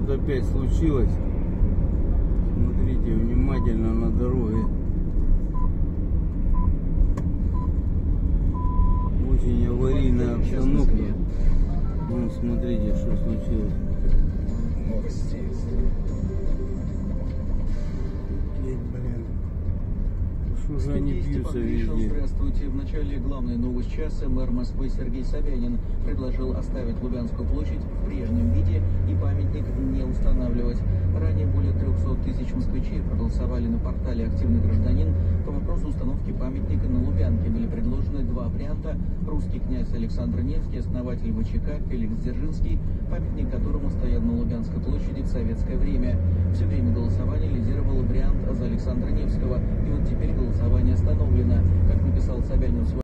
Тут опять случилось. Смотрите внимательно на дороге. Очень аварийная обстановка. Вон, смотрите, что случилось. Что же они бьются везде? Здравствуйте. В начале главной новости часа мэр Москвы Сергей Собянин предложил оставить Лубянскую площадь в прежнем виде и памятник не устанавливать. Ранее более 300 тысяч москвичей проголосовали на портале «Активный гражданин» по вопросу установки памятника на Лубянке. Были предложены два варианта. Русский князь Александр Невский, основатель ВЧК Феликс Дзержинский, памятник которому стоял на Лубянской площади в советское время. Все время голосования лидировал вариант за Александра Невского. И вот теперь голосование остановлено. Как написал Собянин в своем